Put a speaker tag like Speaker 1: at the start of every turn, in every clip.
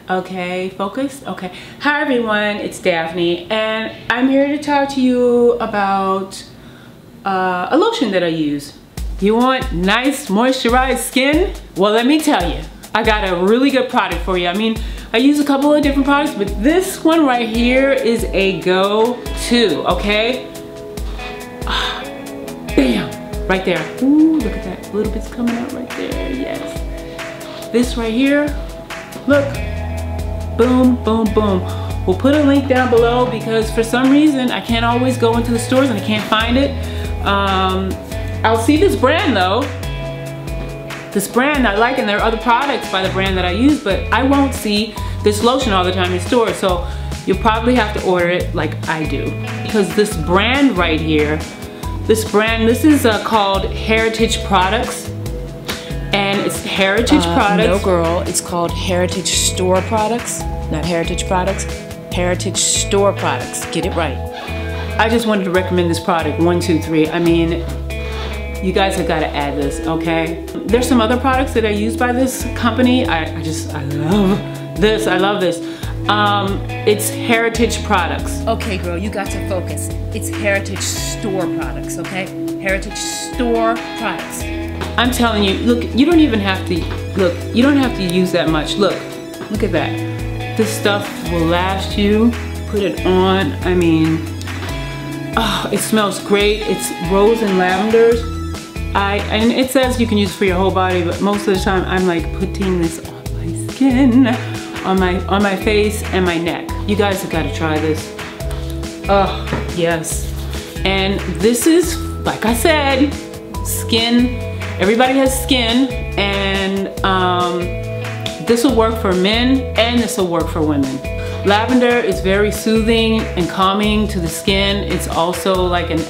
Speaker 1: Okay, focused? Okay. Hi everyone, it's Daphne and I'm here to talk to you about a lotion that I use. You want nice moisturized skin? Well, let me tell you, I got a really good product for you. I mean, I use a couple of different products, but this one right here is a go-to, okay? Bam, right there. Ooh, look at that, a little bit's coming out right there, yes. This right here, look, boom, boom, boom. We'll put a link down below because for some reason I can't always go into the stores and I can't find it. I'll see this brand though. This brand I like, and there are other products by the brand that I use, but I won't see this lotion all the time in stores. So you'll probably have to order it like I do. Because this brand right here, this is called Heritage Products. And it's Heritage Products.
Speaker 2: No girl, it's called Heritage Store Products, not Heritage Products. Heritage Store Products, get it right.
Speaker 1: I just wanted to recommend this product, 1, 2, 3. I mean, you guys have got to add this, okay? There's some other products that are used by this company. I love this, I love this. It's Heritage Products.
Speaker 2: Okay girl, you got to focus. It's Heritage Store Products, okay? Heritage Store Products.
Speaker 1: I'm telling you, look, you don't even have to, look, you don't have to use that much. Look at that. This stuff will last you. Put it on, I mean, oh, it smells great. It's rose and lavenders. And it says you can use it for your whole body, but most of the time I'm like putting this on my skin, on my face and my neck. You guys have got to try this. Oh, yes. And this is, like I said, skin. Everybody has skin, and this will work for men and this will work for women. Lavender is very soothing and calming to the skin. It's also like an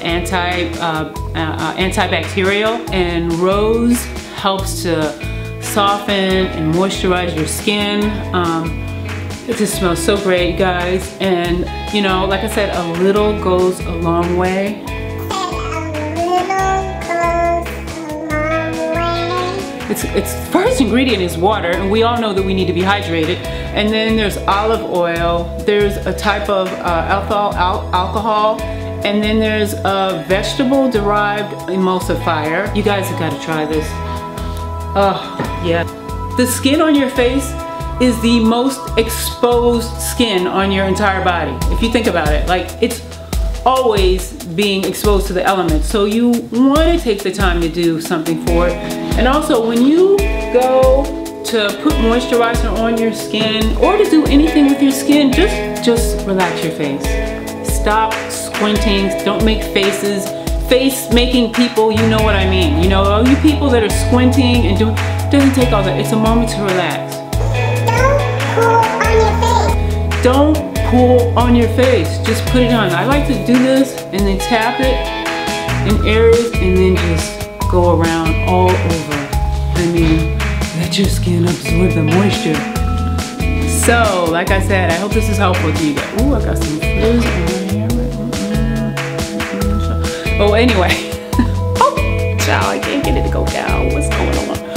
Speaker 1: antibacterial, and rose helps to soften and moisturize your skin. It just smells so great, you guys. And you know, like I said, a little goes a long way. Its first ingredient is water, and we all know that we need to be hydrated. And then there's olive oil, there's a type of alcohol, and then there's a vegetable-derived emulsifier. You guys have got to try this. Oh, yeah. The skin on your face is the most exposed skin on your entire body. If you think about it, like, it's always being exposed to the elements. So you want to take the time to do something for it. And also, when you go to put moisturizer on your skin or to do anything with your skin, just relax your face. Stop squinting, don't make faces. Face making people, you know what I mean. You know, all you people that are squinting and doing, doesn't take all that. It's a moment to relax. Don't pull on your face. Just put it on. I like to do this and then tap it in areas and then just go around all over. I mean, let your skin absorb the moisture. So, like I said, I hope this is helpful to you guys. Ooh, I got some frizz on my hair. Oh, anyway. Oh, child, I can't get it to go down. What's going on?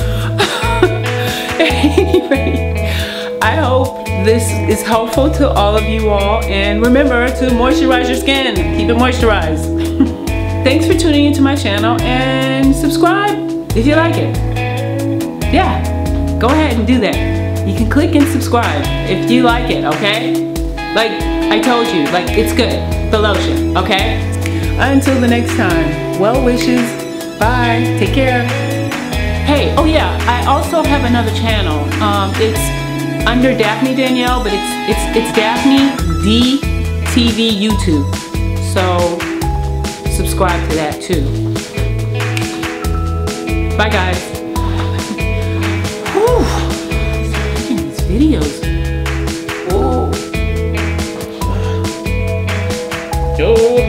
Speaker 1: Anyway, I hope this is helpful to all of you all. And remember to moisturize your skin. Keep it moisturized. Thanks for tuning into my channel, and subscribe if you like it. Yeah, go ahead and do that. You can click and subscribe if you like it, okay? Like I told you, like, it's good, the lotion, okay? Until the next time, well wishes, bye, take care. Hey, oh yeah, I also have another channel. It's under Daphne Danielle, but it's Daphne DTV YouTube. So subscribe to that too. Bye guys. Whew. Making these videos. Oh.